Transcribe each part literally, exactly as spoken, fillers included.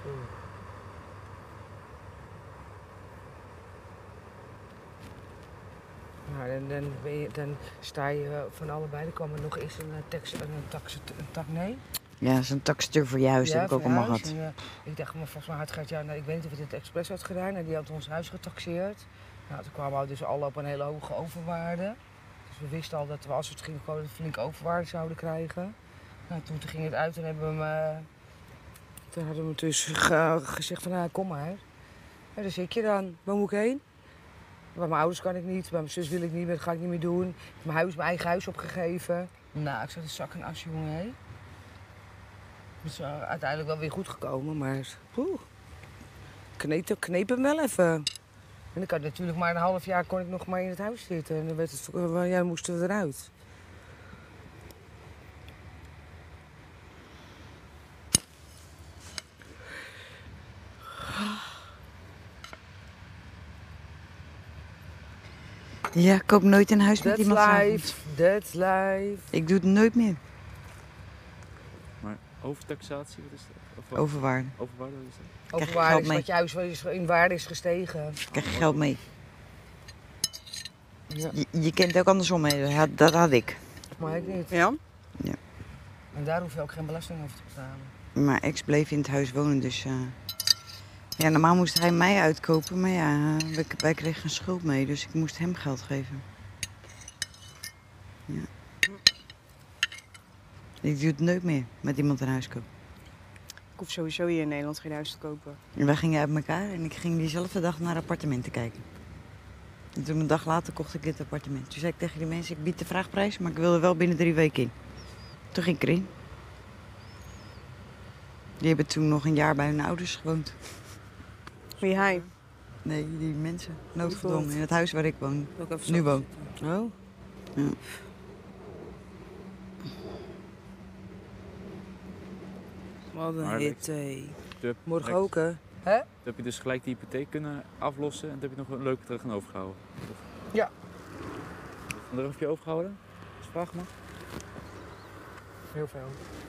Nou, dan, dan, ben je, dan sta je van allebei. Er kwam er nog eens een, tax, een, tax, een tak, nee. Ja, zo'n taxateur voor je huis, Ja, heb ik ook allemaal gehad. En, uh, ik dacht, maar volgens mij had gaat, ja, nou, ik weet niet of het in het expres had gedaan. En die had ons huis getaxeerd. Nou, toen kwamen we dus al op een hele hoge overwaarde. Dus we wisten al dat we als we het gingen kopen, een flinke overwaarde zouden krijgen. Nou, toen, toen ging het uit en hebben we hem, uh, toen hadden we hem dus ge, gezegd van, nou, kom maar. En daar zit je dan. Waar moet ik heen? Bij mijn ouders kan ik niet, bij mijn zus wil ik niet, dat ga ik niet meer doen. Ik heb mijn, huis, mijn eigen huis opgegeven. Nou, ik zat een zak en as, jongen, hé. Het is uh, uiteindelijk wel weer goed gekomen, maar poeh, kneep, kneep hem wel even. En ik had natuurlijk maar een half jaar kon ik nog maar in het huis zitten. En dan werd het, uh, ja, moesten we eruit. Ja, ik koop nooit een huis That's met iemand life, that's life. Ik doe het nooit meer. Maar overtaxatie, wat is dat? Of Overwaarde. Overwaarde, wat is dat? Overwaarde is wat je huis in waarde is gestegen. Krijg je geld mee. Ja. Je, je kent ook andersom mee, dat had ik. Maar ik niet. Ja? Ja. En daar hoef je ook geen belasting over te betalen. Mijn ex bleef in het huis wonen, dus... Uh... Ja, normaal moest hij mij uitkopen, maar ja, wij, wij kregen een schuld mee, dus ik moest hem geld geven. Ja. Ik doe het nooit meer met iemand een huis kopen. Ik hoef sowieso hier in Nederland geen huis te kopen. En wij gingen uit elkaar en ik ging diezelfde dag naar appartementen kijken. En toen een dag later kocht ik dit appartement. Toen zei ik tegen die mensen, ik bied de vraagprijs, maar ik wil er wel binnen drie weken in. Toen ging ik erin. Die hebben toen nog een jaar bij hun ouders gewoond. Wie hij? Nee, die mensen. Noodgedwongen in het huis waar ik woon. Nu woon. Oh? Ja. Wat een Maar hitte. heb- Morgen heb- ook, hè? Hè? Toen heb je dus gelijk die hypotheek kunnen aflossen en toen heb je nog een leuke terug aan overgehouden. Of- Ja. Hoeveel heb je overgehouden? Als vraag mag. Heel veel.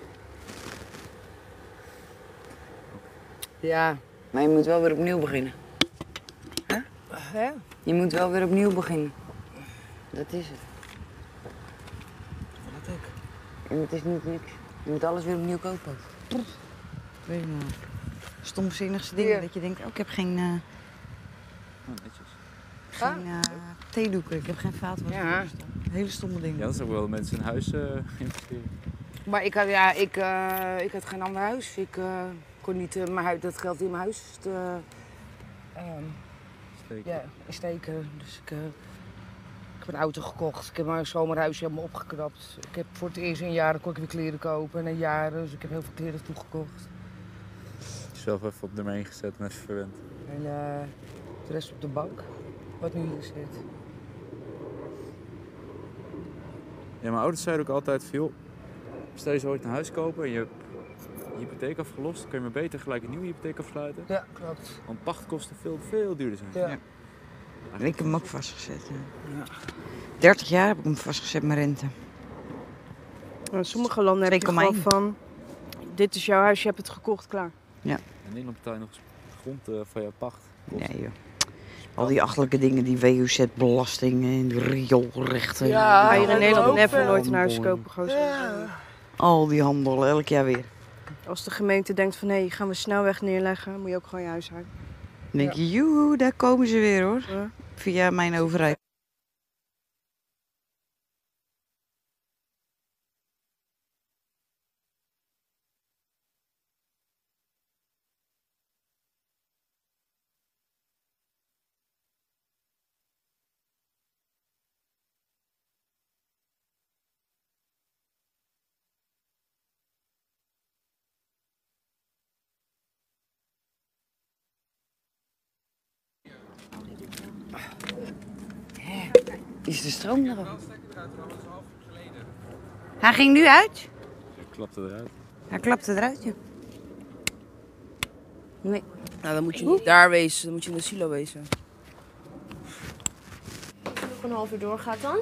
Ja. Maar je moet wel weer opnieuw beginnen. Hè? Hè? Je moet wel weer opnieuw beginnen. Dat is het. Wat ik. En het is niet niks. Je moet alles weer opnieuw kopen. Weet je nou. Stomzinnigste dingen. Hier. Dat je denkt, oh, ik heb geen, uh, Oh, netjes. geen uh, theedoeken. Ik heb geen vaatwasser. Ja. Hele stomme dingen. Ja, dat is ook wel mensen in huis uh, investeren. Maar ik had, ja, ik, uh, ik had geen ander huis. Ik uh, kon niet uh, mijn huis, dat geld in mijn huis te, um, Steken. ja, steken. Dus ik, uh, ik heb een auto gekocht. Ik heb mijn zomerhuisje helemaal opgeknapt. Ik heb voor het eerst in jaren kon ik weer kleren kopen. En in jaren, dus ik heb heel veel kleren toegekocht. Zelf even op nummer één gezet en even verwend. En uh, de rest op de bank, wat nu hier zit. Ja, mijn ouders zeiden ook altijd veel. Stel je zo ooit een huis kopen en je hebt je hypotheek afgelost, dan kun je maar beter gelijk een nieuwe hypotheek afsluiten. Ja, klopt. Want pachtkosten veel, veel duurder zijn. Ja. Ja. En ik heb hem ook vastgezet. Ja. Ja. dertig jaar heb ik hem vastgezet, mijn rente. In sommige landen heb je twee komma gewoon van... Dit is jouw huis, je hebt het gekocht, klaar. Ja. In Nederland betaal je nog eens grond uh, van jouw pacht. Ja, joh. Al die achterlijke dingen, die W U Z-belastingen en die rioolrechten. Ja, Ga je in Nederland ook never veel. nooit een huis kopen, gozer. Ja. Al die handel, elk jaar weer. Als de gemeente denkt van, hé, hey, gaan we snelweg neerleggen, moet je ook gewoon je huis uit. Dan denk je, joe, daar komen ze weer hoor. Ja. Via mijn overheid. Is de stroom erop? Hij ging nu uit? Je klapte eruit. Hij klapte eruit, ja. Nee. Nou, dan moet je niet daar wezen, dan moet je in de silo wezen. Als het nog een half uur doorgaat dan?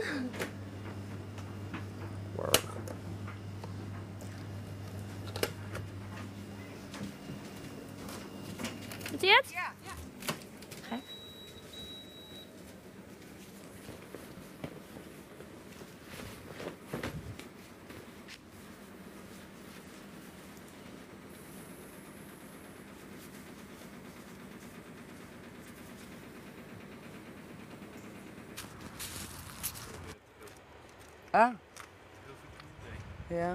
Doet hij het? Ja. ja. Gek. Ah. Ja.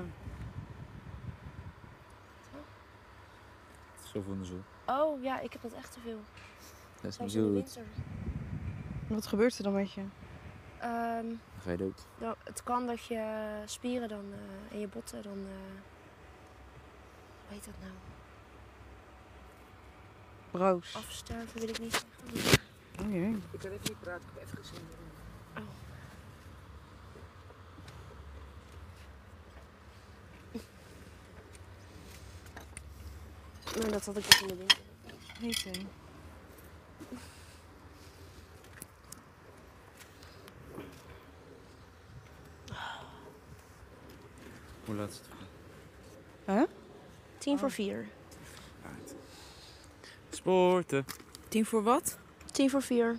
Zo van de zon. Oh ja, ik heb dat echt te veel. Dat is niet Zelfs in de goed. winter. Wat gebeurt er dan met je? Ehm, Dan ga je dood. dan, het kan dat je spieren dan eh, en je botten dan... eh, hoe heet dat nou? Broos. Afsterven wil ik niet zeggen. Oh jee. Ik kan even niet praten, ik heb even gezien. Maar dat had ik dus in de winter. Heet hij? Hoe laat is het? Huh? Tien voor vier. Sporten. Tien voor wat? Tien voor vier.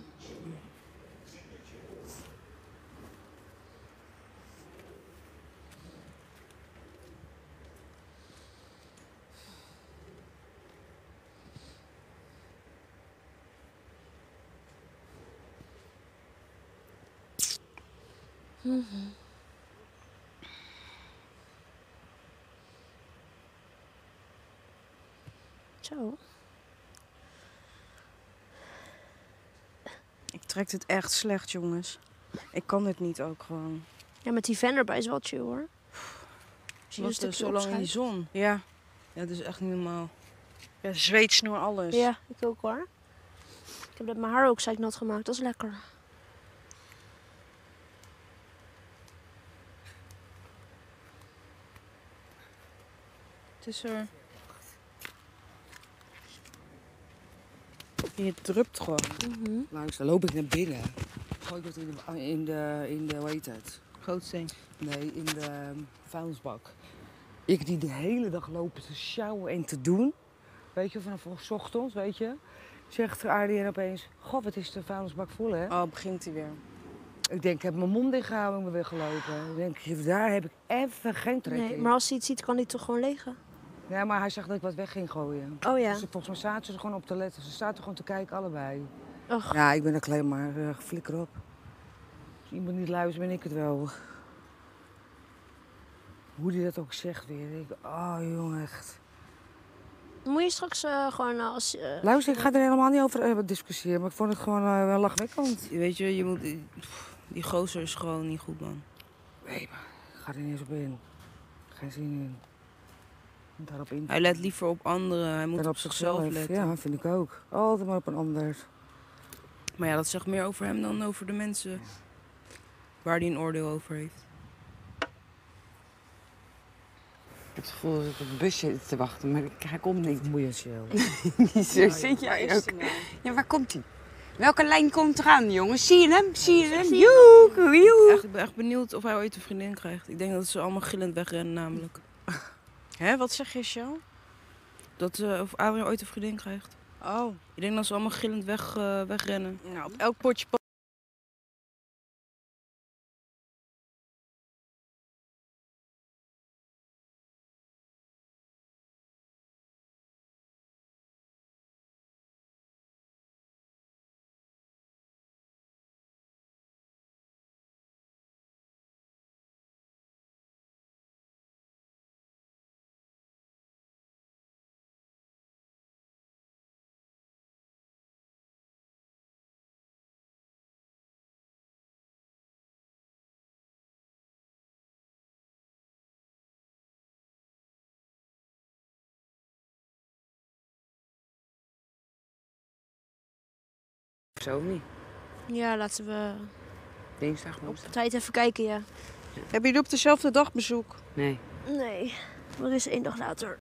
Mm-hmm. Zo. Ik trek het echt slecht, jongens. Ik kan dit niet ook gewoon. Ja, met die fan erbij is wel chill hoor. Zie je een Was stukje zo lang in die opschuiven? zon. Ja. Ja, dat is echt niet normaal. Ja, zweetsnoer, alles. Ja, ik ook hoor. Ik heb net mijn haar ook zeiknat gemaakt, dat is lekker. Het is er. Je drupt gewoon. Mm-hmm. Luister, dan loop ik naar binnen. Gooi ik het in de, in de, in de hoe heet het? Gootsteen. Nee, in de um, vuilnisbak. Ik die de hele dag lopen te sjouwen en te doen. Weet je, vanaf 's ochtends, weet je. Zegt Arjen opeens, god, wat is de vuilnisbak vol, hè? Oh, begint hij weer. Ik denk, ik heb mijn mond dichtgehouden en ben weggelopen. Ik denk, daar heb ik even geen trek Nee, in. maar als hij het ziet, kan hij toch gewoon legen? Ja, maar hij zag dat ik wat weg ging gooien. Oh ja. Dus volgens mij zaten ze er gewoon op te letten. Ze zaten er gewoon te kijken, allebei. Och. Ja, ik ben er alleen maar, uh, flikker op. Als iemand niet luistert, ben ik het wel. Hoe die dat ook zegt weer. Ik, oh, jongen, echt. Moet je straks uh, gewoon als... Uh, Luister, ik ga er helemaal niet over uh, discussiëren, maar ik vond het gewoon uh, wel lachwekkend. Weet je, je moet, die gozer is gewoon niet goed, man. Nee, maar ik ga er niet eens op in. Geen zin in. Daarop in. Hij let liever op anderen. Hij moet En op zichzelf letten. Ja, vind ik ook. Altijd maar op een ander. Maar ja, dat zegt meer over hem dan over de mensen waar hij een oordeel over heeft. Ik heb het gevoel dat ik op een busje zit te wachten, maar hij komt niet. Moet je chill. Zo zit jij ook. Ja, waar komt hij? Welke lijn komt eraan, jongens? Zie je hem? Zie je hem? Joe, joe. Echt, ik ben echt benieuwd of hij ooit een vriendin krijgt. Ik denk dat ze allemaal gillend wegrennen namelijk. Hè, wat zeg je, Shell? Dat uh, of Adrien ooit een vriendin krijgt. Oh. Ik denk dat ze allemaal gillend weg, uh, wegrennen. Nou, op elk potje pa- Zo niet. ja, laten we Dinsdag, op woensdag. tijd even kijken, ja. Hebben jullie op dezelfde dag bezoek? Nee. Nee, er is één dag later.